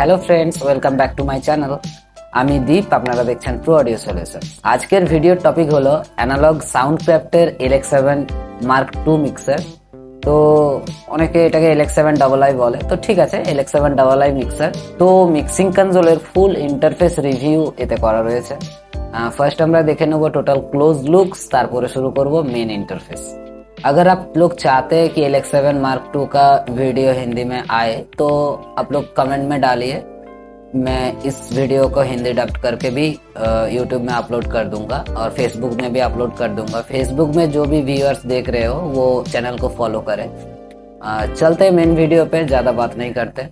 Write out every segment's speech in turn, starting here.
Hello friends, welcome back to my channel. আমি দীপ, আপনারা দেখছেন প্রো অডিও সলিউশন। আজকের ভিডিওর টপিক হলো অ্যানালগ সাউন্ডক্রাফটের LX7 Mark II মিক্সার। তো অনেকে এটাকে LX7II বলে, তো ঠিক আছে, LX7II মিক্সার। তো মিক্সিং কনসোলের ফুল ইন্টারফেস রিভিউ এতে করা রয়েছে। ফার্স্ট আমরা দেখে নেবো টোটাल क्लोज लुक्स, तारपरे शुरू करबो मेन इंटरफेस। अगर आप लोग चाहते हैं कि LX7 Mark II का वीडियो हिंदी में आए तो आप लोग कमेंट में डालिए, मैं इस वीडियो को हिंदी डब्ड करके भी यूट्यूब में अपलोड कर दूंगा और फेसबुक में भी अपलोड कर दूंगा। फेसबुक में जो भी व्यूअर्स देख रहे हो वो चैनल को फॉलो करें। चलते मेन वीडियो पे, ज़्यादा बात नहीं करते।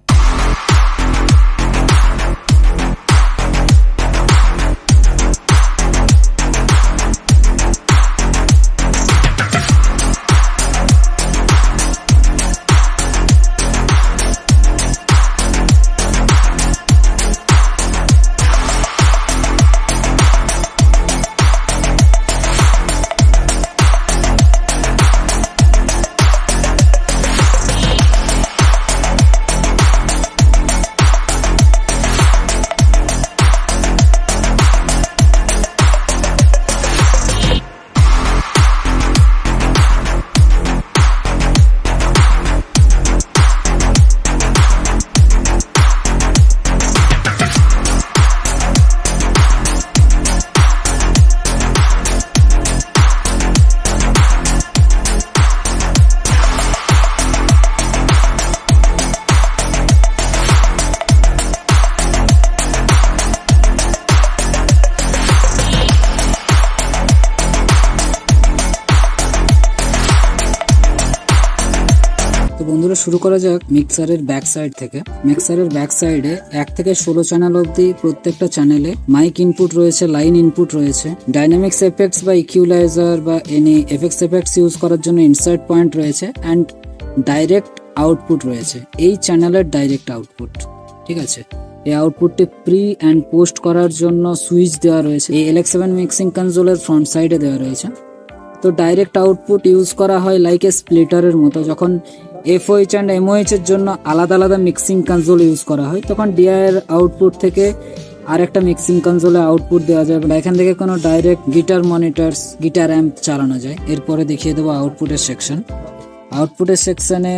তো বন্ধুরা, শুরু করা যাক মিক্সারের ব্যাক সাইড থেকে। মিক্সারের ব্যাক সাইডে 1 থেকে 16 চ্যানেল অবধি প্রত্যেকটা চ্যানেলে মাইক ইনপুট রয়েছে, লাইন ইনপুট রয়েছে, ডাইনামিক্স এফেক্টস বা ইকুয়ালাইজার বা এনি এফেক্টস ইউজ করার জন্য ইনসার্ট পয়েন্ট রয়েছে অ্যান্ড ডাইরেক্ট আউটপুট রয়েছে। এই চ্যানেলের ডাইরেক্ট আউটপুট, ঠিক আছে। এই আউটপুটটি প্রি অ্যান্ড পোস্ট করার জন্য সুইচ দেওয়া রয়েছে। এই LX7 মিক্সিং কনসোলের ফ্রন্ট সাইডে দেওয়া রয়েছে। তো ডাইরেক্ট আউটপুট ইউজ করা হয় লাইক এ স্প্লিটারের মতো। যখন FOH অ্যান্ড MOH এর জন্য আলাদা আলাদা মিক্সিং কনসোল ইউজ করা হয়, তখন DI এর আউটপুট থেকে আরেকটা মিক্সিং কনসোলে আউটপুট দেওয়া যায়। এখান থেকে কোনো direct guitar monitors, guitar amp চালানো যায়। এরপরে দেখিয়ে দেবো আউটপুটের সেকশন। আউটপুটের সেকশনে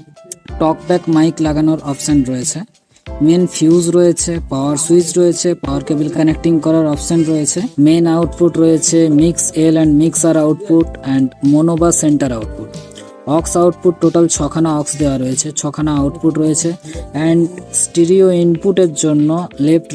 টকব্যাক মাইক লাগানোর অপশন রয়েছে, মেন ফিউজ রয়েছে, পাওয়ার সুইচ রয়েছে, পাওয়ার কেবল কানেক্টিং করার অপশন রয়েছে, মেন আউটপুট রয়েছে, mix L and mix R output and mono বা centre output. Aux output total 6খানা অক্স দেওয়া রয়েছে, 6খানা আউটপুট রয়েছে অ্যান্ড স্টিরিও ইনপুটের জন্য লেফট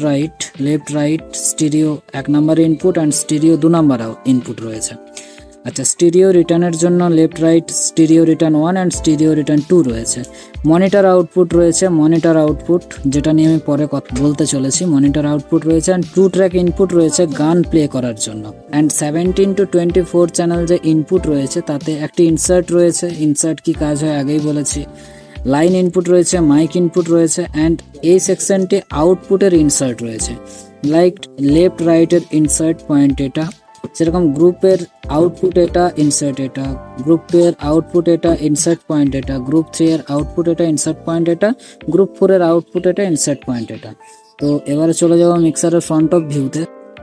রাইট স্টিরিও 1 নম্বর ইনপুট অ্যান্ড স্টিরিও 2 নম্বর ইনপুট রয়েছে। আচ্ছা, স্টিরিও রিটার্নের জন্য left right stereo return 1 and stereo return 2 রয়েছে। মনিটর আউটপুট রয়েছে, মনিটর আউটপুট যেটা নিয়ে আমি পরে বলতে চলেছি। মনিটর আউটপুট রয়েছে অ্যান্ড 2 ট্র্যাক ইনপুট রয়েছে গান প্লে করার জন্য। অ্যান্ড 17 to 24 চ্যানেল যে ইনপুট রয়েছে তাতে একটি ইনসার্ট রয়েছে। ইনসার্ট কি কাজ হয় আগেই বলেছি। লাইন ইনপুট রয়েছে, মাইক ইনপুট রয়েছে অ্যান্ড এই সেকশনটি আউটপুটের ইনসার্ট রয়েছে, লাইক লেফট রাইটের ইনসার্ট পয়েন্ট এটা, যেরকম গ্রুপের আউটপুট এটা, ইনসার্ট এটা, গ্রুপ 2 এর আউটপুট এটা, ইনসার্ট পয়েন্ট এটা, গ্রুপ 3 এর আউটপুট এটা, ইনসার্ট পয়েন্ট এটা, গ্রুপ 4 এর আউটপুট এটা, ইনসার্ট পয়েন্ট এটা। তো এবারে চলে যাবো মিক্সারের ফ্রন্ট অফ ভিউতে।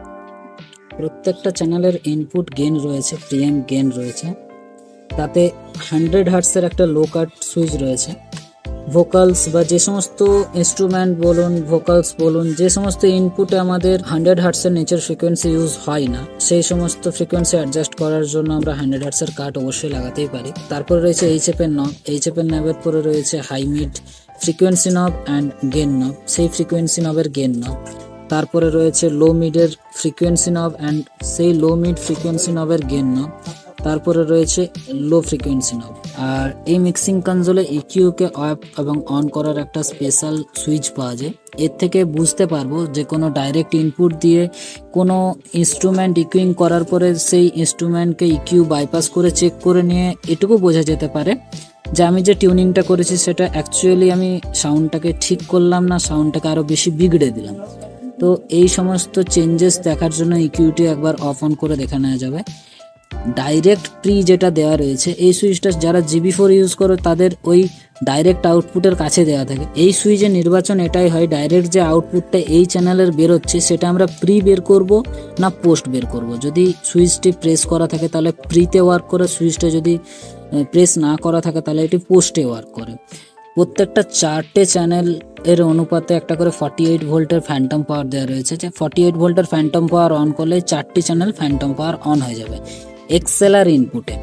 প্রত্যেকটা চ্যানেলের ইনপুট গেন রয়েছে, প্রিএম গেন রয়েছে, তাতে 100 হার্টসের একটা লো কাট সুইচ রয়েছে। ভোকালস বা যে সমস্ত ইনস্ট্রুমেন্ট বলুন, ভোকালস বলুন, যে সমস্ত ইনপুটে আমাদের 100 হার্টসের নিচের ফ্রিকোয়েন্সি ইউজ হয় না, সেই সমস্ত ফ্রিকোয়েন্সি অ্যাডজাস্ট করার জন্য আমরা 100 হার্টসের কাট অবশ্যই লাগাতেই পারি। তারপরে রয়েছে HF এর নব, HF এর নবের পরে রয়েছে high mid frequency knob and gain knob, সেই ফ্রিকোয়েন্সি নবের গেন নব। তারপরে রয়েছে লো মিডের ফ্রিকোয়েন্সি নব অ্যান্ড সেই লো মিড ফ্রিকোয়েন্সি নবের গেন নব। তারপরে রয়েছে লো ফ্রিকোয়েন্সি নব। আর এই মিক্সিং কনসোলে EQ কে অফ এবং অন করার একটা স্পেশাল সুইচ পাওয়া যায়। এর থেকে বুঝতে পারবো যে কোনো ডাইরেক্ট ইনপুট দিয়ে কোনো ইনস্ট্রুমেন্ট ইকুইং করার পরে সেই ইনস্ট্রুমেন্টকে EQ বাইপাস করে চেক করে নিয়ে এটুকু বোঝা যেতে পারে যে আমি যে টিউনিংটা করেছি সেটা অ্যাকচুয়ালি আমি সাউন্ডটাকে ঠিক করলাম না, সাউন্ডটাকে আরও বেশি বিগড়ে দিলাম। তো এই সমস্ত চেঞ্জেস দেখার জন্য EQটি একবার অফ অন করে দেখে নেওয়া যাবে। ডাইরেক্ট প্রি যেটা দেওয়া রয়েছে এই সুইচটা যারা GB4 ইউজ করে তাদের ওই ডাইরেক্ট আউটপুটের কাছে দেওয়া থাকে। এই সুইচের নির্বাচন এটাই হয় ডাইরেক্ট যে আউটপুটটা এই চ্যানেলের বেরোচ্ছে সেটা আমরা প্রি বের করব না পোস্ট বের করব। যদি সুইচটি প্রেস করা থাকে তাহলে প্রিতে ওয়ার্ক করে, সুইচটা যদি প্রেস না করা থাকে তাহলে এটি পোস্টে ওয়ার্ক করে। প্রত্যেকটা 4টে চ্যানেল এর অনুপাতে একটা করে 48 ভোল্টের ফ্যান্টম পাওয়ার দেওয়া রয়েছে। যে 48 ভোল্টের ফ্যান্টম পাওয়ার অন করলে 4টি চ্যানেল ফ্যান্টম পাওয়ার অন হয়ে যাবে এক্সএলআর ইনপুটে।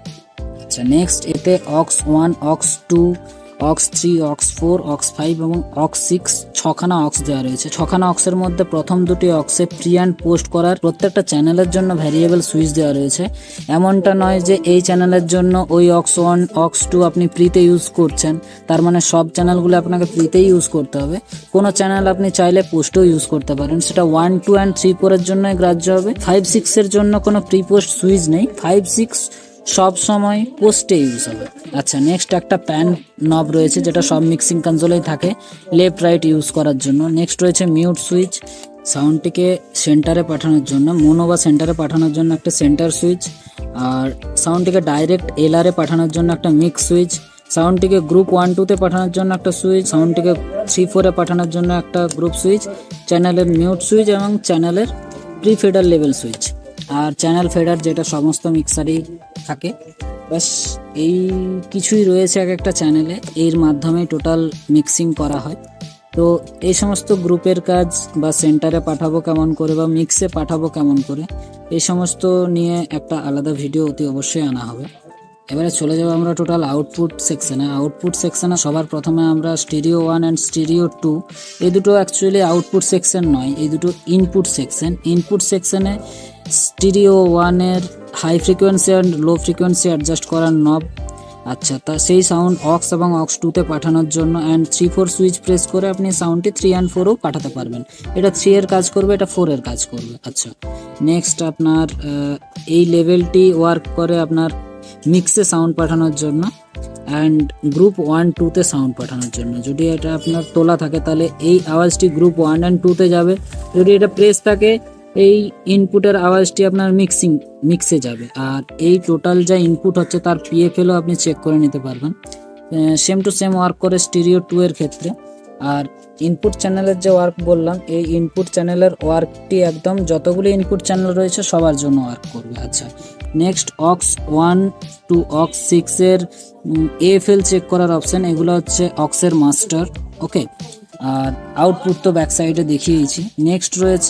আচ্ছা, নেক্সট এতে aux 1, aux 2, aux 3, aux 4, aux 5 এবং অক্স 6 6খানা অক্স দেওয়া রয়েছে। 6খানা অক্সের মধ্যে প্রথম দুটি অক্সে প্রি অ্যান্ড পোস্ট করার প্রত্যেকটা চ্যানেলের জন্য ভ্যারিয়েবল সুইচ দেওয়া রয়েছে। এমনটা নয় যে এই চ্যানেলের জন্য ওই অক্স 1, অক্স 2 আপনি প্রিতে ইউজ করছেন, তার মানে সব চ্যানেলগুলো আপনাকে প্রিতেই ইউজ করতে হবে। কোনো চ্যানেল আপনি চাইলে পোস্টেও ইউজ করতে পারেন, সেটা 1, 2 and 3, 4 এর জন্যই গ্রাহ্য হবে। 5, 6 এর জন্য কোনো প্রি পোস্ট সুইচ নেই, 5, 6 সব সময় পোস্টে ইউজ হবে। আচ্ছা, নেক্সট একটা প্যান নব রয়েছে যেটা সব মিক্সিং কনসোলেই থাকে লেফট রাইট ইউজ করার জন্য। নেক্সট রয়েছে মিউট সুইচ, সাউন্ডটিকে সেন্টারে পাঠানোর জন্য, মোনো বা সেন্টারে পাঠানোর জন্য একটা সেন্টার সুইচ, আর সাউন্ডটিকে ডাইরেক্ট এলআরে পাঠানোর জন্য একটা মিক্স সুইচ, সাউন্ডটিকে গ্রুপ 1, 2 তে পাঠানোর জন্য একটা সুইচ, সাউন্ডটিকে 3, 4 এ পাঠানোর জন্য একটা গ্রুপ সুইচ, চ্যানেলের মিউট সুইচ এবং চ্যানেলের প্রি ফেডার লেভেল সুইচ, আর চ্যানেল ফেডার যেটা সমস্ত মিক্সারেই থাকে। ব্যাস এই কিছুই রয়েছে এক একটা চ্যানেলে, এর মাধ্যমে টোটাল মিক্সিং করা হয়। তো এই সমস্ত গ্রুপের কাজ বা সেন্টারে পাঠাবো কেমন করে বা মিক্সে পাঠাবো কেমন করে, এই সমস্ত নিয়ে একটা আলাদা ভিডিও অতি অবশ্যই আনা হবে। এবারে চলে যাবো আমরা টোটাল আউটপুট সেকশনে। আউটপুট সেকশনে সবার প্রথমে আমরা স্টিরিও 1 অ্যান্ড স্টিরিও 2, এই দুটো অ্যাকচুয়ালি আউটপুট সেকশন নয়, এই দুটো ইনপুট সেকশন। ইনপুট সেকশনে স্টিরিও 1 এর high frequency and low frequency adjust করার নব। আচ্ছা, তা সেই সাউন্ড অক্স এবং অক্স 2 তে পাঠানোর জন্য অ্যান্ড 3, 4 সুইচ প্রেস করে আপনি সাউন্ডটি 3 and 4ও পাঠাতে পারবেন। এটা 3 এর কাজ করবে, এটা 4 এর কাজ করবে। আচ্ছা, নেক্সট আপনার এই লেভেলটি ওয়ার্ক করে আপনার মিক্সে সাউন্ড পাঠানোর জন্য অ্যান্ড গ্রুপ 1, 2 তে সাউন্ড পাঠানোর জন্য। যদি এটা আপনার তোলা থাকে তাহলে এই আওয়াজটি গ্রুপ 1 and 2 তে যাবে, যদি এটা প্রেস থাকে এই ইনপুটের আওয়াজটি আপনার মিক্সে যাবে। আর এই টোটাল যা ইনপুট হচ্ছে তার পিএফএলও আপনি চেক করে নিতে পারবেন। সেম টু সেম ওয়ার্ক করে স্টিরিও 2 এর ক্ষেত্রে। আর ইনপুট চ্যানেলের যে ওয়ার্ক বললাম, এই ইনপুট চ্যানেলের ওয়ার্কটি একদম যতগুলি ইনপুট চ্যানেল রয়েছে সবার জন্য ওয়ার্ক করবে। আচ্ছা, নেক্সট অক্স 1 to অক্স 6 এর এএফএল চেক করার অপশন, এগুলো হচ্ছে অক্সের মাস্টার। ওকে, আর আউটপুট তো ব্যাক সাইডে দেখিয়েছি। নেক্সট রয়েছে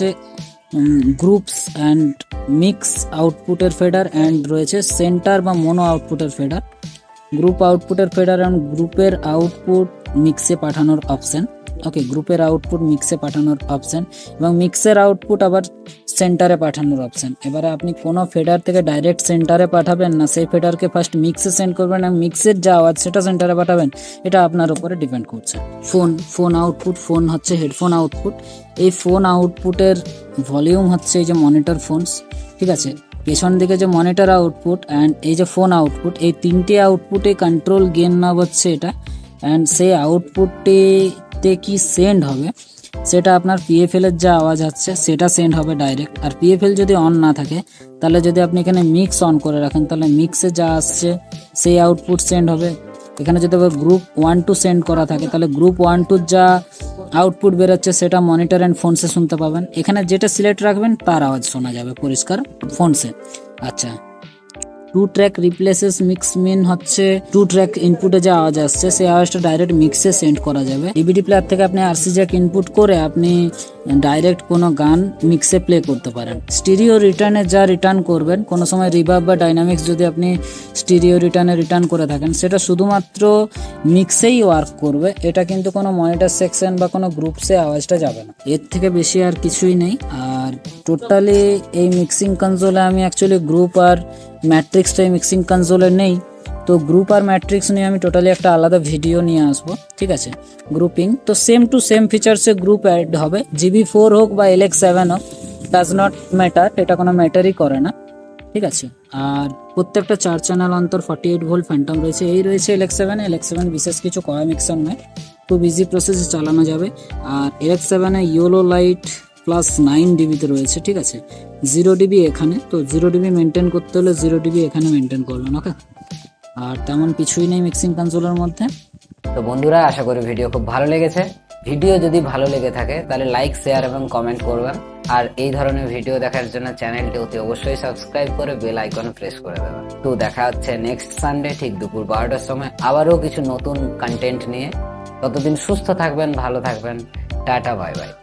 গ্রুপস অ্যান্ড মিক্স আউটপুটের ফেডার অ্যান্ড রয়েছে সেন্টার বা মোনো আউটপুটের ফেডার। গ্রুপ আউটপুটের ফেডার এবং গ্রুপের আউটপুট মিক্সে পাঠানোর অপশন। ওকে, গ্রুপের আউটপুট মিক্সে পাঠানোর অপশন এবং মিক্সের আউটপুট আবার সেন্টারে পাঠানোর অপশন। এবারে আপনি কোনো ফেডার থেকে ডাইরেক্ট সেন্টারে পাঠাবেন না সেই ফেডারকে ফার্স্ট মিক্সে সেন্ড করবেন এবং মিক্সের যা আওয়াজ সেটা সেন্টারে পাঠাবেন, এটা আপনার উপরে ডিপেন্ড করছে। ফোন আউটপুট, ফোন হচ্ছে হেডফোন আউটপুট। এই ফোন আউটপুটের ভলিউম হচ্ছে এই যে মনিটর ফোনস, ঠিক আছে, পেছন দিকে যে মনিটর আউটপুট অ্যান্ড এই যে ফোন আউটপুট, এই তিনটে আউটপুটে কন্ট্রোল গেন নব হচ্ছে এটা। অ্যান্ড সেই আউটপুটটিতে কি সেন্ড হবে সেটা আপনার পিএফএল এর যা আওয়াজ আছে সেটা সেন্ড হবে ডাইরেক্ট। আর পিএফএল যদি অন না থাকে তাহলে যদি আপনি এখানে মিক্স অন করে রাখেন তাহলে মিক্সে যা আসছে সেই আউটপুট সেন্ড হবে। এখানে যদি গ্রুপ 1, 2 সেন্ড করা থাকে তাহলে গ্রুপ 1, 2 যা আউটপুট বেরোচ্ছে সেটা মনিটর অ্যান্ড ফোনসে শুনতে পাবেন। এখানে যেটা সিলেক্ট রাখবেন তার আওয়াজ শোনা যাবে পরিষ্কার ফোনসে। আচ্ছা, 2 ট্র্যাক রিপ্লেসেস মিক্স মিন হচ্ছে 2 ট্র্যাক ইনপুটে যে আওয়াজ আসছে সেই আওয়াজটা ডাইরেক্ট মিক্সে সেন্ড করা যাবে। ডিভিডি প্লেয়ার থেকে আপনি আরসি জ্যাক ইনপুট করে আপনি ডাইরেক্ট কোনো গান মিক্সে প্লে করতে পারেন। স্টিরিও রিটার্নে যা রিটার্ন করবেন, কোনো সময় রিভার্ব বা ডাইনামিক্স যদি আপনি স্টিরিও রিটার্নে রিটার্ন করে থাকেন সেটা শুধুমাত্র মিক্সেই ওয়ার্ক করবে, এটা কিন্তু কোনো মনিটর সেকশন বা কোনো গ্রুপসে আওয়াজটা যাবে না। এর থেকে বেশি আর কিছুই নেই। আর টোটালি এই মিক্সিং কনসোলে আমি অ্যাকচুয়ালি গ্রুপ আর ম্যাট্রিক্সটা এই মিক্সিং কনসোলে নেই, তো গ্রুপ আর ম্যাট্রিক্স নিয়ে আমি টোটালি একটা আলাদা ভিডিও নিয়ে আসবো, ঠিক আছে। গ্রুপিং তো সেম টু সেম ফিচার্সে গ্রুপ অ্যাড হবে, GB4 হোক বা LX7 হোক, ডাজ নট ম্যাটার, এটা কোনো ম্যাটারই করে না, ঠিক আছে। আর প্রত্যেকটা 4 চ্যানেল অন্তর 48 ভোল্ট ফ্যান্টম রয়েছে। এই রয়েছে LX7 বিশেষ কিছু কয়া মিক্সার নয়, খুব ইজি প্রসেসে চালানো যাবে। আর LX7 ইয়েলো লাইট +9 dB তে রয়েছে, ঠিক আছে। 0 dB এখানে, তো 0 dB মেনটেন করতে হলে 0 dB এখানে মেনটেন করবেন। ওকে, আর তেমন কিছুই নেই মিক্সিং কনসোলের মধ্যে। তো বন্ধুরা, আশা করি ভিডিও খুব ভালো লেগেছে। ভিডিও যদি ভালো লেগে থাকে তাহলে লাইক, শেয়ার এবং কমেন্ট করবেন। আর এই ধরনের ভিডিও দেখার জন্য চ্যানেলটি অতি অবশ্যই সাবস্ক্রাইব করে বেল আইকন প্রেস করে দেবেন। তো দেখা হচ্ছে নেক্সট সানডে ঠিক দুপুর 12টার সময় আবারও কিছু নতুন কন্টেন্ট নিয়ে। ততদিন সুস্থ থাকবেন, ভালো থাকবেন। Tata, bye by.